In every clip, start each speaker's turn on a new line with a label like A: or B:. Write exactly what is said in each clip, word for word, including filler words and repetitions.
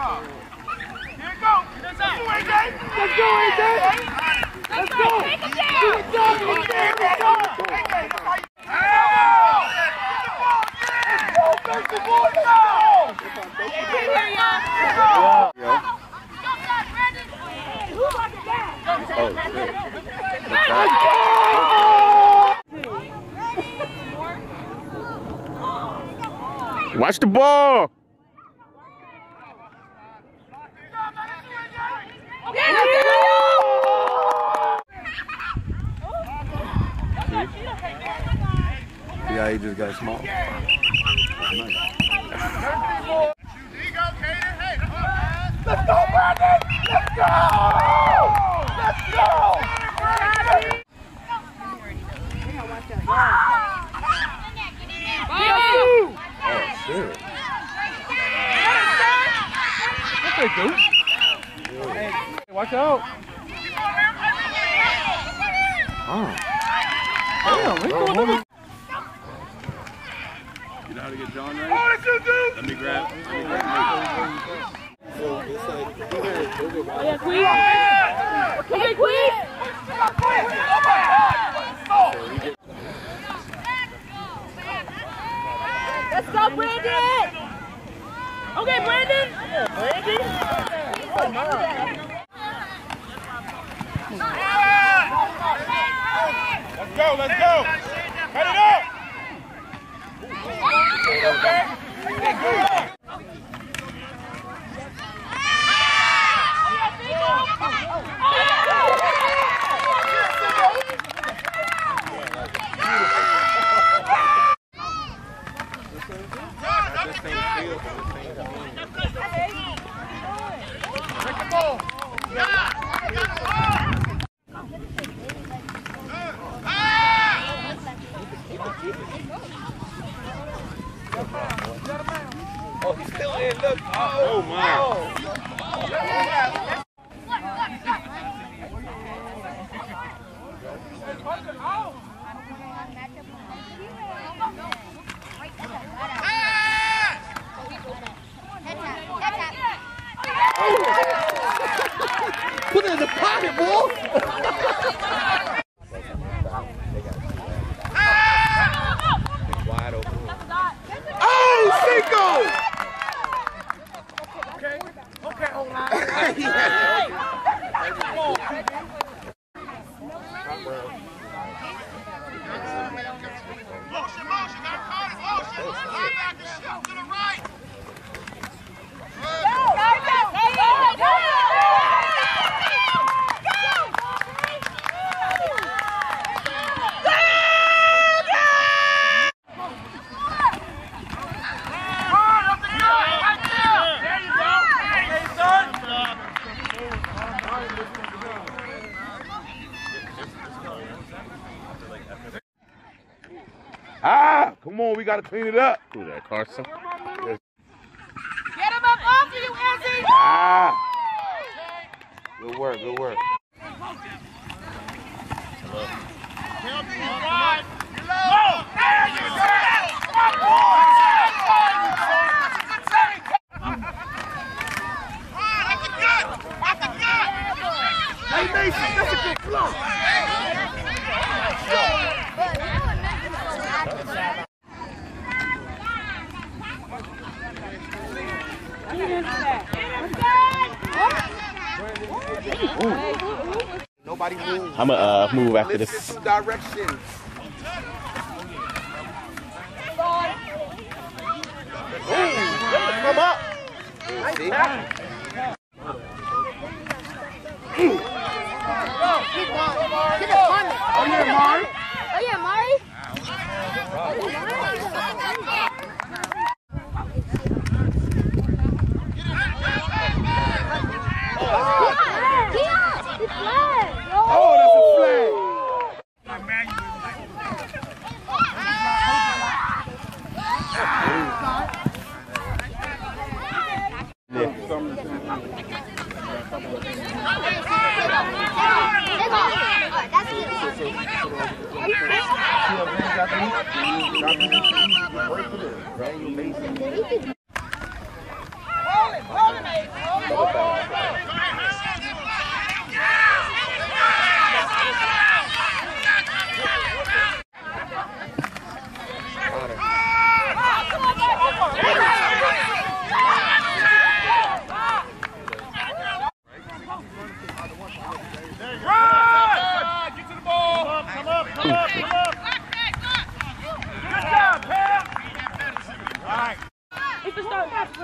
A: Let's go, A J! Let's go! Take him down! Do it, dog! Let's go! Thirsty Boyz, let's go!
B: Watch the ball!
C: Yeah, he just got small. Nice.
A: Let's go, Brandon! Let's go! Let's go!
C: Oh, shit.
B: Hey, dude. Hey, watch out.
C: Oh.
B: Damn, we going over.
D: You know how to get John right?
A: Oh, that's you, dude!
D: Let me grab. Let me grab.
E: Yeah, Queen! Okay, Queen! Let's go, Brandon! Okay, Brandon! Brandon?
A: Let's go, let's go! Cut it up! Okay? Okay, good. Take the ball.
D: Oh, he's still in. Look. Oh, my.
C: Put it in the pocket, boy!
D: Wide open.
C: Oh, Cinco!
A: Okay, okay, hold on. Motion, motion, got caught in motion. Linebacker shift to the right.
B: Ah, come on, we gotta clean it up. Who's that, Carson?
E: Get him up off you, Izzy!
B: Ah. Good work, good work.
A: Hey, Mason, that's a good flow.
C: Nobody move.
B: I'm gonna uh, move after
C: Listen
B: this.
C: some directions. Ooh, come up. Nice tackle.
A: Oh, yeah, Mari.
E: Oh, yeah, Mari?
A: Oh, that's a flag.
E: Hold it, hold it,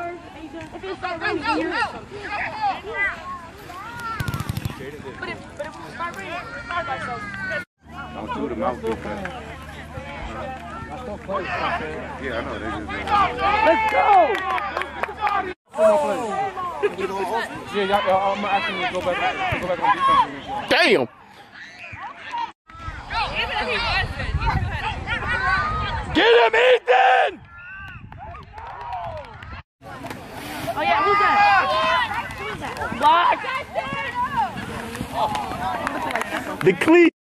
E: If it started raining, you hear it. But if, but if it started raining, it started by so.
B: Don't do the mouth too fast. Yeah, I know. They just
F: Let's go! Yeah, y'all, y'all, I'm asking you to go back, go back on defense.
C: Damn!
E: Even if he wasn't, he still had it.
C: Get him, Ethan!
E: Oh yeah, who's that? Who's that? Block!
C: The cleat.